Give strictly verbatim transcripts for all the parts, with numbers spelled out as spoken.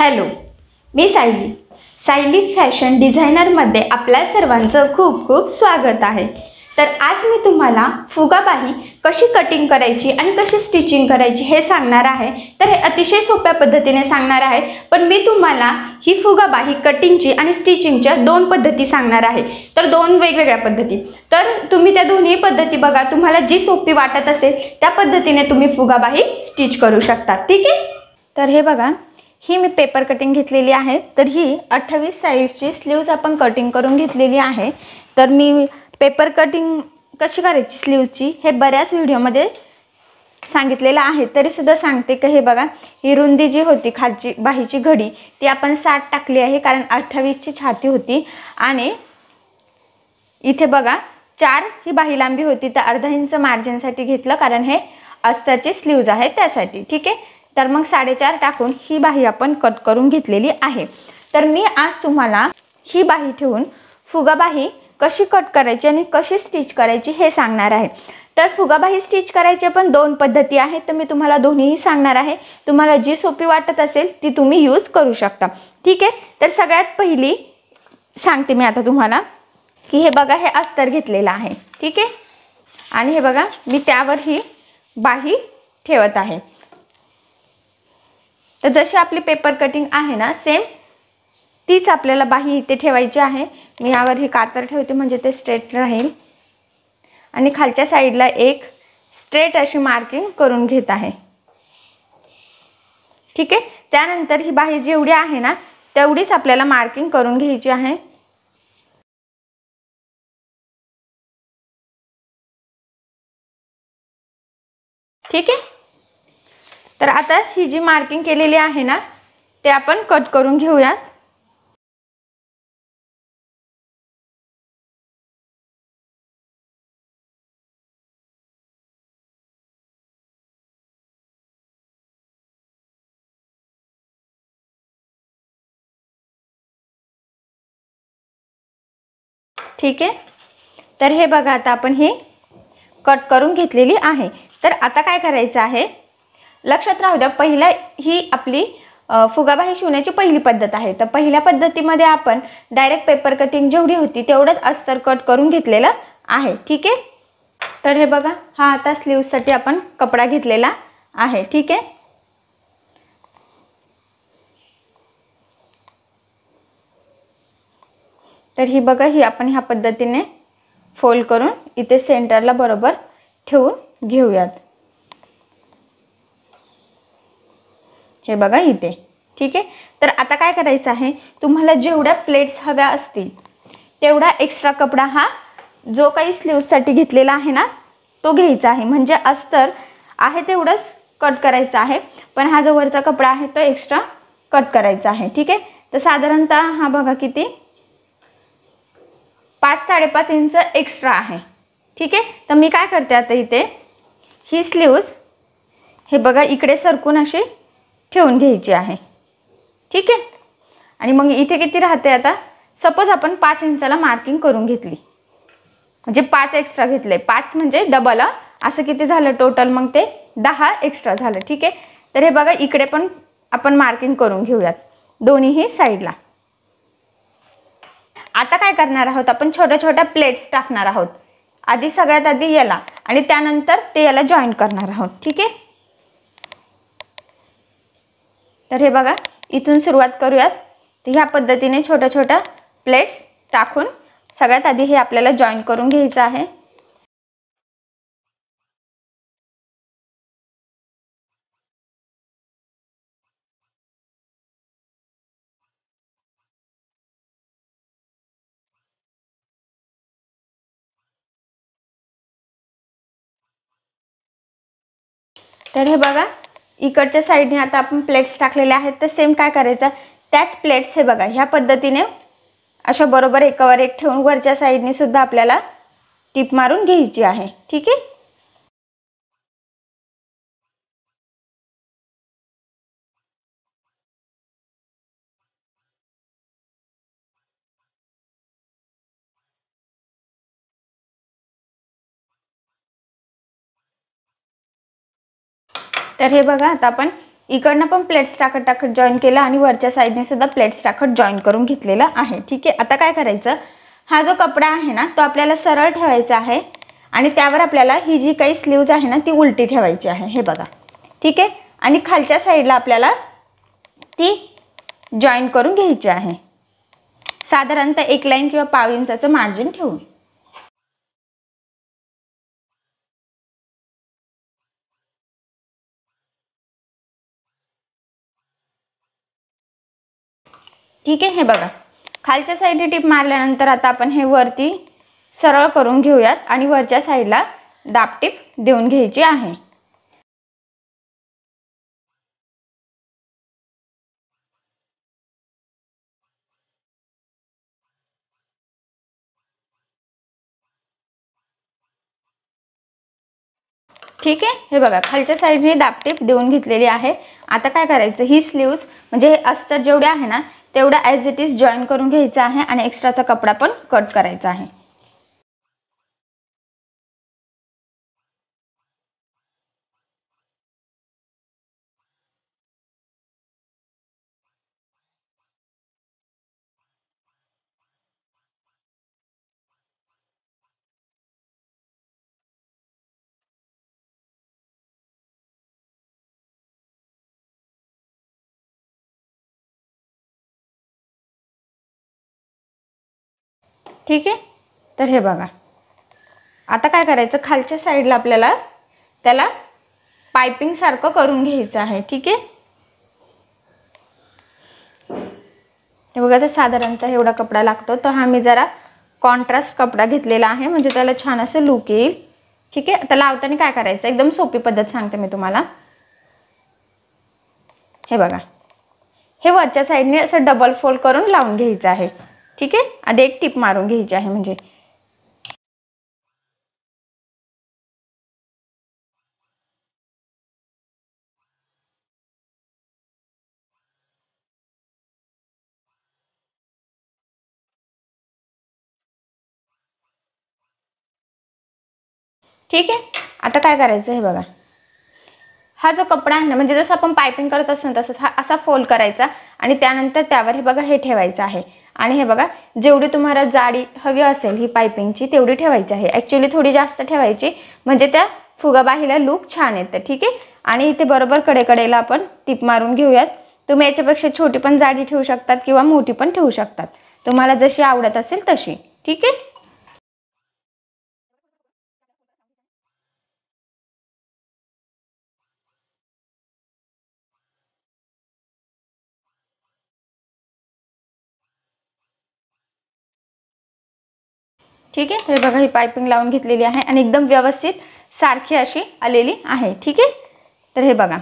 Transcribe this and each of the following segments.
Hello, मी Sayali. Sayali fashion डिझायनरमध्ये आपल्या सर्वांचं खूप खूप स्वागत आहे. तर आज मी तुम्हाला फुगाबाही कशी कटिंग करायची आणि कशी स्टिचिंग करायची हे सांगणार आहे. तर हे अतिशय सोप्या पद्धतीने सांगणार आहे, पण मी तुम्हाला ही फुगाबाही कटिंगची आणि स्टिचिंगच्या दोन पद्धती सांगणार आहे. तर दोन वेगवेगळ्या पद्धती. तर तुम्ही त्या दोन्ही पद्धती बघा, तुम्हाला जी सोपी वाटत असेल त्या पद्धतीने तुम्ही फुगाबाही स्टिच करू शकता. ठीक आहे. तर हे बघा, ही मी पेपर कटिंग घेतलेली आहे. तर ही अठ्ठावीस साईजची स्लीव्ज आपण कटिंग करून घेतलेली आहे. तर मी पेपर कटिंग कशी करायची स्लीवची हे बऱ्याच व्हिडिओमध्ये सांगितलेलं आहे, तरीसुद्धा सांगते की हे बघा, ही रुंदी जी होती खालची बाहीची घडी ती आपण साठ टाकली आहे, कारण अठ्ठावीसची छाती होती. आणि इथे बघा चार ही बाही लांबी होती, तर अर्धा इंच मार्जिनसाठी घेतलं, कारण हे अस्तरची स्लीव्ज आहे त्यासाठी. ठीक आहे. तर मग साडेचार टाकून ही बाही आपण कट करून घेतलेली आहे. तर मी आज तुम्हाला ही बाही ठेवून फुगाबाही कशी कट करायची आणि कशी स्टिच करायची हे सांगणार आहे. तर फुगाबाही स्टिच करायचे पण दोन पद्धती आहेत, तर मी तुम्हाला दोन्हीही सांगणार आहे. तुम्हाला जी सोपी वाटत असेल ती तुम्ही यूज करू शकता. ठीक आहे. तर सगळ्यात पहिली सांगते मी आता तुम्हाला की हे बघा, हे अस्तर घेतलेलं आहे. ठीक आहे. आणि हे बघा, मी त्यावर ही बाही ठेवत आहे. तर जशी आपली पेपर कटिंग आहे ना, सेम तीच आपल्याला बाही इथे ठेवायची आहे. मी यावर ही कातर ठेवते म्हणजे ते स्ट्रेट राहील. आणि खालच्या साईडला एक स्ट्रेट अशी मार्किंग करून घेत आहे. ठीक आहे. त्यानंतर ही बाही जेवढी आहे ना तेवढीच आपल्याला मार्किंग करून घ्यायची आहे. ठीक आहे. तर आता ही जी मार्किंग केलेली आहे ना ते आपण कट करून घेऊयात. ठीक आहे. तर हे बघा, आता आपण ही कट करून घेतलेली आहे. तर आता काय करायचं आहे, लक्षात राहू द्या, पहिला ही आपली फुगाबाही शिवण्याची पहिली पद्धत आहे. तर पहिल्या पद्धतीमध्ये आपण डायरेक्ट पेपर कटिंग जेवढी होती तेवढंच अस्तर कट करून घेतलेलं आहे. ठीक आहे. तर हे बघा, हा आता स्लीव्ससाठी आपण कपडा घेतलेला आहे. ठीक आहे. तर ही बघा, ही आपण ह्या पद्धतीने फोल्ड करून इथे सेंटरला बरोबर ठेवून घेऊयात. हे बघा इथे. ठीक आहे. तर आता काय करायचं आहे, तुम्हाला जेवढ्या प्लेट्स हव्या असतील तेवढा एक्स्ट्रा कपडा हा जो काही स्लीव्ससाठी घेतलेला आहे ना तो घ्यायचा आहे. म्हणजे अस्तर आहे तेवढंच कट करायचं आहे, पण हा जो वरचा कपडा आहे तो एक्स्ट्रा कट करायचा आहे. ठीक आहे. तर साधारणतः हा बघा किती पाच साडेपाच इंच एक्स्ट्रा आहे. ठीक आहे. तर मी काय करते आता, इथे ही स्लीव्स हे बघा इकडे सरकून अशी ठेवून घ्यायची आहे. ठीक आहे. आणि मग इथे किती राहते, आता सपोज आपण पाच इंचाला मार्किंग करून घेतली, म्हणजे पाच एक्स्ट्रा घेतले, पाच म्हणजे डबल, असं किती झालं टोटल, मग ते दहा एक्स्ट्रा झालं. ठीक आहे. तर हे बघा इकडे पण आपण मार्किंग करून घेऊयात दोन्हीही साईडला. आता काय करणार आहोत, आपण छोट्या छोट्या प्लेट्स टाकणार आहोत. आधी सगळ्यात आधी याला आणि त्यानंतर ते याला जॉईन करणार आहोत. ठीक आहे. तर हे बघा, इथून सुरुवात करूयात. तर ह्या पद्धतीने छोट्या छोट्या प्लेट्स टाकून सगळ्यात आधी हे आपल्याला जॉईन करून घ्यायचं आहे. तर हे बघा, इकडच्या साईडने आता आपण प्लेट्स टाकलेल्या आहेत. तर सेम काय करायचं, त्याच प्लेट्स हे बघा ह्या पद्धतीने अशा बरोबर एकावर एक ठेवून वरच्या साईडने सुद्धा आपल्याला टिप मारून घ्यायची आहे. ठीक आहे. तर हे बघा, आता आपण इकडनं पण प्लेट्स टाकत टाकत जॉईन केलं आणि वरच्या साईडने सुद्धा प्लेट्स टाकत जॉईन करून घेतलेला आहे. ठीक आहे, आता काय करायचं, हा जो कपडा आहे ना तो आपल्याला सरळ ठेवायचा आहे आणि त्यावर आपल्याला ही जी काही स्लीव्ज आहे ना ती उलटी ठेवायची आहे. हे बघा. ठीक आहे, आणि खालच्या साईडला आपल्याला ती जॉईन करून घ्यायची आहे, साधारणतः एक लाईन किंवा पाव इंचाचं मार्जिन ठेवून. ठीक आहे, हे बघा खालच्या साईडने टिप मारल्यानंतर आता आपण हे वरती सरळ करून घेऊयात आणि वरच्या साईडला दाबटीप देऊन घ्यायची आहे. ठीक आहे, हे बघा खालच्या साईडने दाबटीप देऊन घेतलेली आहे. आता काय करायचं, ही स्लीव्ज म्हणजे हे अस्तर जेवढे आहे ना तेवढा ॲज इट इज जॉईन करून घ्यायचा आहे आणि एक्स्ट्राचा कपडा पण कट करायचा आहे. ठीक आहे, तर हे बघा आता काय करायचं, खालच्या साईडला आपल्याला त्याला पाइपिंग सारखं करून घ्यायचं आहे. ठीक आहे, हे बघा तर साधारणतः एवढा कपडा लागतो. तर हा मी जरा कॉन्ट्रास्ट कपडा घेतलेला आहे म्हणजे त्याला छान असं लुक येईल. ठीक आहे, आता लावताना काय करायचं, एकदम सोपी पद्धत सांगते मी तुम्हाला. हे बघा, हे वरच्या साईडने असं डबल फोल्ड करून लावून घ्यायचं आहे. ठीक आहे, आधी एक टिप मारून घ्यायची आहे म्हणजे. ठीक आहे, आता काय करायचं, हे बघा हा जो कपडा आहे ना म्हणजे जसं आपण पाइपिंग करत असतो तसंच हा असा फोल्ड करायचा आणि त्यानंतर त्यावर हे बघा हे ठेवायचं आहे. आणि हे बघा जेवढी तुम्हाला जाडी हवी असेल ही पाइपिंगची तेवढी ठेवायची आहे. ॲक्च्युली थोडी जास्त ठेवायची म्हणजे त्या फुगाबाहीला लुक छान येतं. ठीक आहे, आणि इथे बरोबर कडेकडेला आपण टिप मारून घेऊयात. तुम्ही याच्यापेक्षा छोटी पण जाडी ठेवू शकतात किंवा मोठी पण ठेवू शकतात, तुम्हाला जशी आवडत असेल तशी. ठीक आहे, ठीक आहे, हे बघा ही पाइपिंग लावून घेतलेली आहे आणि एकदम व्यवस्थित सारखी अशी आलेली आहे. ठीक आहे, तर हे बघा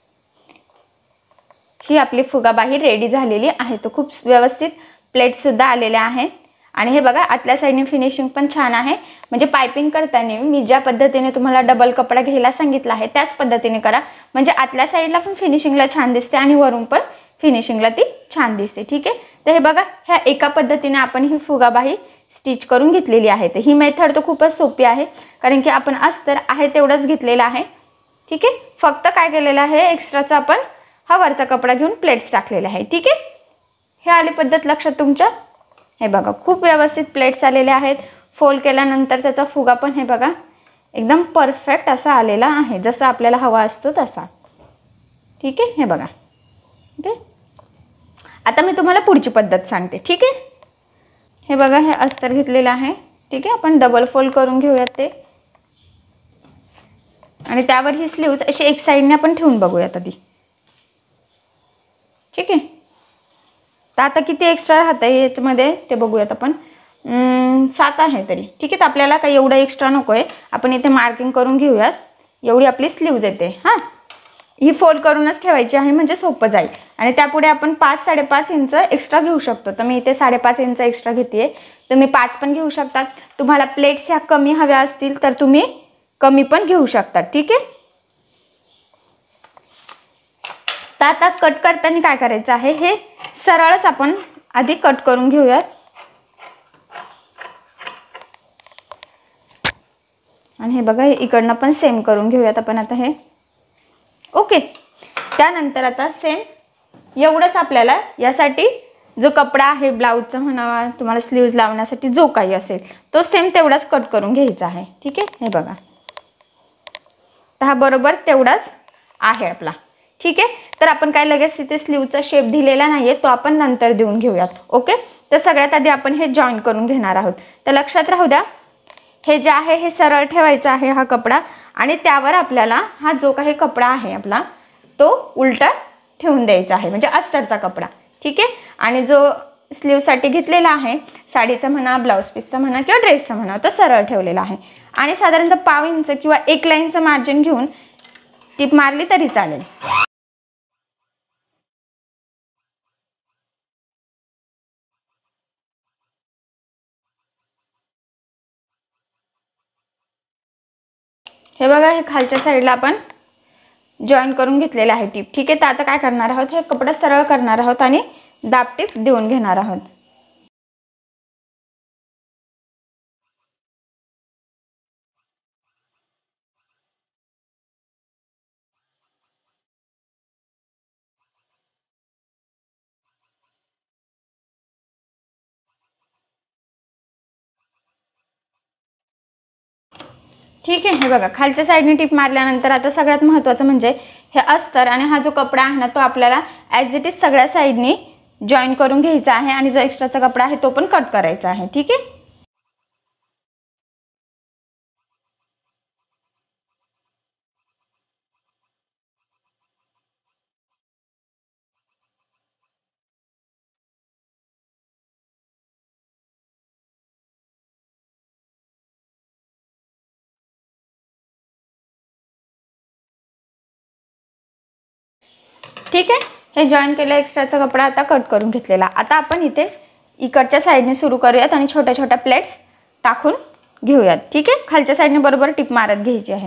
ही आपली फुगाबाही रेडी झालेली आहे. तो खूप व्यवस्थित प्लेट सुद्धा आलेल्या आहेत आणि हे बघा आतल्या साईडने फिनिशिंग पण छान आहे. म्हणजे पाइपिंग करताना मी ज्या पद्धतीने तुम्हाला डबल कपडा घ्यायला सांगितलं आहे त्याच पद्धतीने करा, म्हणजे आतल्या साईडला पण फिनिशिंगला छान दिसते आणि वरून पण फिनिशिंगला ती छान दिसते. ठीक आहे, तर हे बघा ह्या एका पद्धतीने आपण ही फुगाबाही स्टिच करून घेतलेली आहे. तर ही मेथड तर खूपच सोपी आहे कारण की आपण अस्तर आहे तेवढंच घेतलेलं आहे. ठीक आहे, फक्त काय केलेलं आहे एक्स्ट्राचा आपण हा वरचा कपडा घेऊन प्लेट्स टाकलेले आहे. ठीक आहे, हे आली पद्धत लक्षात तुमच्या. हे बघा खूप व्यवस्थित प्लेट्स आलेले आहेत. फोल्ड केल्यानंतर त्याचा फुगा पण हे बघा एकदम परफेक्ट असा आलेला आहे जसा आपल्याला हवा असतो तसा. ठीक आहे, हे बघा. ठीक आहे, आता मी तुम्हाला पुढची पद्धत सांगते. ठीक आहे, हे बघा हे अस्तर घेतलेलं आहे. ठीक आहे, आपण डबल फोल्ड करून घेऊयात ते आणि त्यावर ही स्लीव्ज अशी एक साईडने आपण ठेवून बघूयात आधी. ठीक आहे, तर आता किती एक्स्ट्रा राहतं आहे याच्यामध्ये ते बघूयात आपण. सात आहे तरी. ठीक आहे, तर आपल्याला काही एवढं एक्स्ट्रा नको आहे, आपण इथे मार्किंग करून घेऊयात. एवढी आपली स्लीव्ज येते. हां, ही फोल्ड करूनच ठेवायची आहे म्हणजे सोपं जाईल. आणि त्यापुढे आपण पाच साडेपाच इंच एक्स्ट्रा घेऊ शकतो. तर मी इथे साडेपाच इंच एक्स्ट्रा घेते, तुम्ही पाच पण घेऊ शकतात. तुम्हाला प्लेट्स ह्या कमी हव्या असतील तर तुम्ही कमी पण घेऊ शकतात. ठीक आहे, तर आता कट करताना काय करायचं आहे, हे सरळच आपण आधी कट करून घेऊयात. आणि हे बघा इकडनं पण सेम करून घेऊयात आपण आता हे. ओके, त्यानंतर आता सेम एवढंच आपल्याला यासाठी जो कपडा आहे ब्लाऊजचा म्हणा, तुम्हाला स्लीव्ज लावण्यासाठी जो काही असेल तो सेम तेवढाच कट करून घ्यायचा आहे. ठीक आहे, हे बघा हा बरोबर तेवढाच आहे आपला. ठीक आहे, तर आपण काय लगेच इथे स्लीवचा शेप दिलेला नाहीये, तो आपण नंतर देऊन घेऊयात. ओके, तर सगळ्यात आधी आपण हे जॉईन करून घेणार आहोत. तर लक्षात राहू द्या, हे जे आहे हे सरळ ठेवायचा आहे हा कपडा, आणि त्यावर आपल्याला हा जो काही कपडा आहे आपला तो उलटा ठेवून द्यायचा आहे, म्हणजे अस्तरचा कपडा. ठीक आहे, आणि जो स्लीवसाठी घेतलेला आहे साडीचा म्हणा, ब्लाऊज पीसचा म्हणा किंवा ड्रेसचा म्हणा, तो सरळ ठेवलेला आहे. आणि साधारणतः पाव इंच किंवा एक लाईनचं मार्जिन घेऊन टिप मारली तरी चालेल. हे बघा, हे खालच्या साईडला आपण जॉईन करून घेतलेलं आहे टिप. ठीक आहे, तर आता काय करणार आहोत, हे कपडा सरळ करणार आहोत आणि दाब टिप देऊन घेणार आहोत. ठीक आहे, हे बघा खालच्या साईडने टिप मारल्यानंतर आता सगळ्यात महत्त्वाचं म्हणजे हे अस्तर आणि हा जो कपडा आहे ना तो आपल्याला ॲज इट इज सगळ्या साईडनी जॉईन करून घ्यायचा आहे, आणि जो एक्स्ट्राचा कपडा आहे तो पण कट करायचा आहे. ठीक आहे, ठीक आहे, हे जॉईन केलं एक्स्ट्राचा कपडा आता कट करून घेतलेला. आता आपण इथे इकडच्या साईडने सुरू करूयात आणि छोट्या छोट्या प्लेट्स टाकून घेऊयात. ठीक आहे, खालच्या साईडने बरोबर टिप मारत घ्यायची आहे.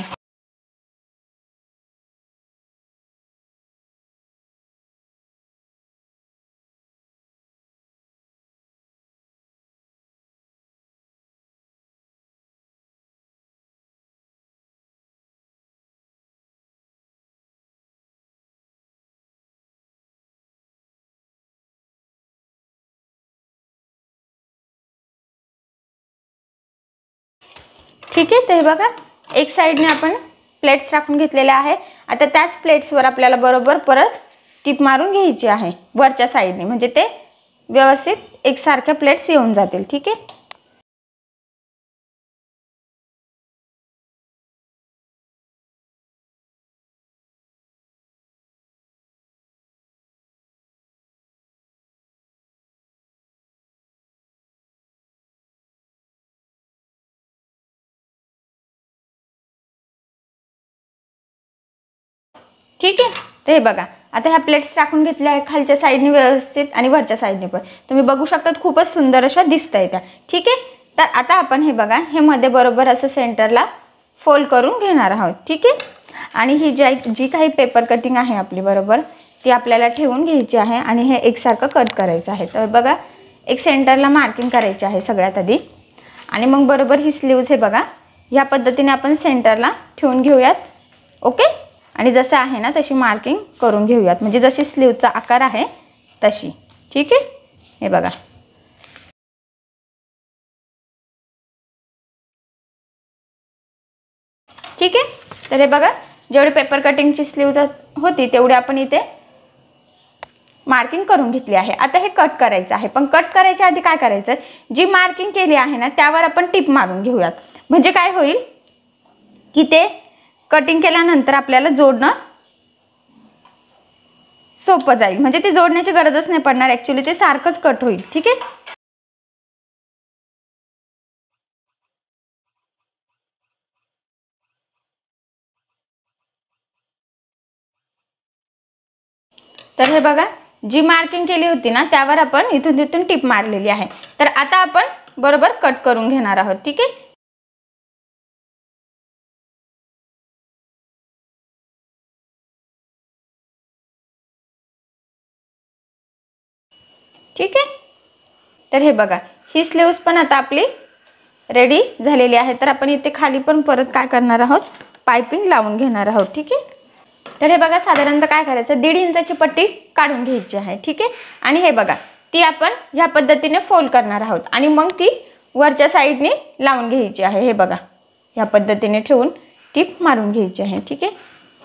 ठीक आहे, ते बघा एक साईडने आपण प्लेट्स टाकून घेतलेल्या आहे. आता त्याच प्लेट्सवर आपल्याला बरोबर परत टिप मारून घ्यायची आहे वरच्या साईडने, म्हणजे ते व्यवस्थित एकसारख्या प्लेट्स येऊन जातील. ठीक आहे, ठीक आहे, तर हे बघा आता ह्या प्लेट्स टाकून घेतल्या आहे खालच्या साईडने व्यवस्थित आणि वरच्या साईडने पण तुम्ही बघू शकता, खूपच सुंदर अशा दिसत आहेत त्या. ठीक आहे, तर आता आपण हे बघा हे मध्ये बरोबर असं सेंटरला फोल्ड करून घेणार आहोत. ठीक आहे, आणि ही जी जी काही पेपर कटिंग आहे आपली बरोबर ती आपल्याला ठेवून घ्यायची आहे आणि हे एकसारखं कट करायचं आहे. तर बघा एक सेंटरला मार्किंग करायची आहे सगळ्यात आधी, आणि मग बरोबर ही स्लीव्ज हे बघा ह्या पद्धतीने आपण सेंटरला ठेवून घेऊयात. ओके, आणि जसं आहे ना तशी मार्किंग करून घेऊयात, म्हणजे जशी स्लीवचा आकार आहे तशी. ठीक आहे, हे बघा ठीक आहे, तर हे बघा जेवढी पेपर कटिंगची स्लीव्ज होती तेवढी आपण इथे मार्किंग करून घेतली आहे. आता हे कट करायचं आहे, पण कट करायच्या आधी काय करायचं, जी मार्किंग केली आहे ना त्यावर आपण टिप मारून घेऊयात. म्हणजे काय होईल की ते कटिंग केल्यानंतर आपल्याला जोडणं सोपं जाईल, म्हणजे ते जोडण्याची गरजच नाही पडणार, ॲक्च्युली ते सारखंच कट होईल. ठीक आहे, तर हे बघा जी मार्किंग केली होती ना त्यावर आपण इथून तिथून टिप मारलेली आहे. तर आता आपण बरोबर कट करून घेणार आहोत. ठीक आहे, ठीक आहे, तर हे बघा ही स्लीव्स पण आता आपली रेडी झालेली आहे. तर आपण इथे खाली पण परत काय करणार आहोत, पाइपिंग लावून घेणार आहोत. ठीक आहे, तर हे बघा साधारणतः काय करायचं, दीड इंचाची पट्टी काढून घ्यायची आहे. ठीक आहे. आणि हे बघा ती आपण ह्या पद्धतीने फोल्ड करणार आहोत आणि मग ती वरच्या साईडने लावून घ्यायची आहे. हे बघा ह्या पद्धतीने ठेवून टीप मारून घ्यायची आहे. ठीक आहे.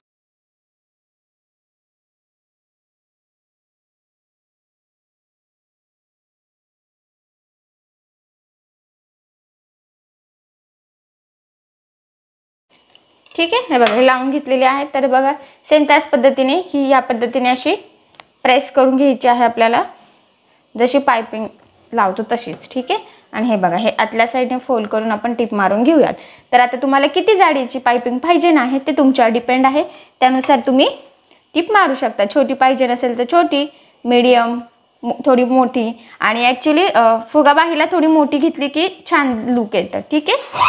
ठीक आहे. हे बघा हे लावून घेतलेली आहे. तर बघा सेम त्याच पद्धतीने ही या पद्धतीने अशी प्रेस करून घ्यायची आहे आपल्याला, जशी पायपिंग लावतो तशीच. ठीक आहे. आणि हे बघा हे आतल्या साईडने फोल्ड करून आपण टिप मारून घेऊयात. तर आता तुम्हाला किती जाडीची पायपिंग पाहिजे ना आहे ते तुमच्यावर डिपेंड आहे, त्यानुसार तुम्ही टिप मारू शकता. छोटी पाहिजे नसेल तर छोटी, मीडियम, थोडी मोठी. आणि ॲक्च्युली फुगाबाहीला थोडी मोठी घेतली की छान लुक येतं. ठीक आहे.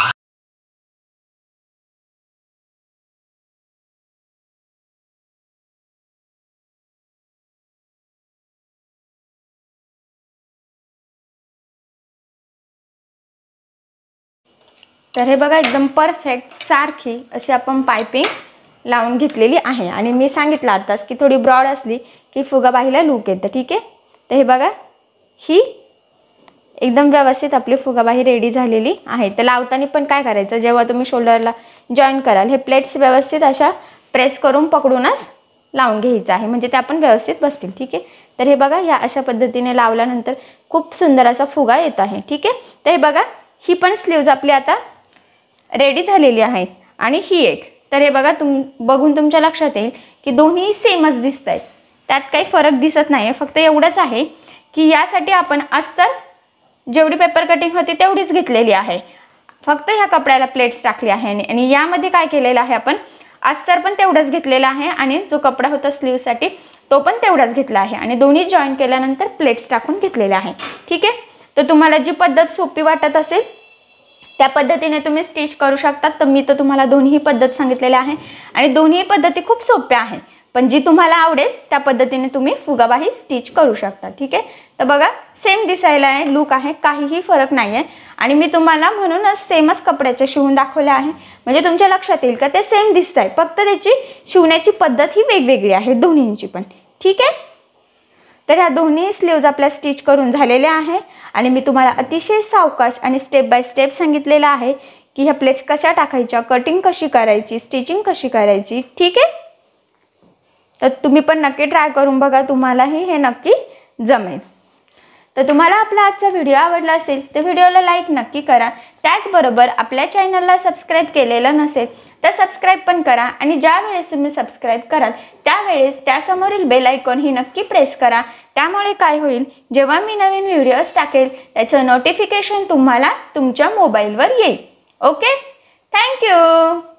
तर हे बघा एकदम परफेक्ट सारखी अशी आपण पायपिंग लावून घेतलेली आहे. आणि मी सांगितलं आताच की थोडी ब्रॉड असली की फुगाबाहीला लुक येतं. ठीक आहे. तर हे बघा ही एकदम व्यवस्थित आपली फुगाबाही रेडी झालेली आहे. तर लावताना पण काय करायचं, जेव्हा तुम्ही शोल्डरला जॉईन कराल हे प्लेट्स व्यवस्थित अशा प्रेस करून पकडूनच लावून घ्यायचं आहे, म्हणजे त्या पण व्यवस्थित बसतील. ठीक आहे. तर हे बघा या अशा पद्धतीने लावल्यानंतर खूप सुंदर असा फुगा येत आहे. ठीक आहे. तर हे बघा ही पण स्लीव्ज आपली आता रेडी झालेली आहे. आणि ही एक, तर हे बघा तुम बघून तुमच्या लक्षात येईल की दोन्ही सेमच दिसत आहेत, त्यात काही फरक दिसत नाही आहे. फक्त एवढंच आहे की यासाठी आपण अस्तर जेवढी पेपर कटिंग होती तेवढीच घेतलेली आहे, फक्त ह्या कपड्याला प्लेट्स टाकली आहे. आणि यामध्ये काय केलेलं आहे, आपण अस्तर पण तेवढंच घेतलेलं आहे आणि जो कपडा होता स्लीवसाठी तो पण तेवढाच घेतला आहे आणि दोन्ही जॉईन केल्यानंतर प्लेट्स टाकून घेतलेले आहे. ठीक आहे. तर तुम्हाला जी पद्धत सोपी वाटत असेल त्या पद्धतीने तुम्ही स्टिच करू शकता. तर मी तर तुम्हाला दोन्ही पद्धत सांगितलेल्या आहे आणि दोन्ही पद्धती खूप सोप्या आहेत, पण जी तुम्हाला आवडेल त्या पद्धतीने तुम्ही फुगाबाही स्टिच करू शकता. ठीक आहे. तर बघा सेम दिसायला आहे, लुक आहे, काहीही फरक नाही आहे. आणि मी तुम्हाला म्हणूनच सेमच कपड्याचे शिवून दाखवले आहे, म्हणजे तुमच्या लक्षात येईल का ते सेम दिसत आहे, फक्त त्याची शिवण्याची पद्धत ही वेगवेगळी आहे दोन्हींची पण. ठीक आहे. तर ह्या दोन्ही स्लीव्ज आपल्या स्टिच करून झालेल्या आहे आणि मी तुम्हाला अतिशय सावकाश आणि स्टेप बाय स्टेप सांगितलेलं आहे की ह्या प्लेट्स कशा टाकायच्या, कटिंग कशी करायची, स्टिचिंग कशी करायची. ठीक आहे. तर तुम्ही पण नक्की ट्राय करून बघा, तुम्हालाही हे नक्की जमेल. तर तुम्हाला आपला आजचा व्हिडिओ आवडला असेल तर व्हिडिओला लाईक नक्की करा. त्याचबरोबर आपल्या चॅनलला सबस्क्राईब केलेलं नसेल तर सबस्क्राईब पण करा आणि ज्या वेळेस तुम्ही सबस्क्राईब कराल त्यावेळेस त्यासमोरील बेल आयकॉन ही नक्की प्रेस करा. त्यामुळे काय होईल, जेव्हा मी नवीन व्हिडिओज टाकेल त्याचं नोटिफिकेशन तुम्हाला तुमच्या मोबाईलवर येईल. ओके. थँक्यू.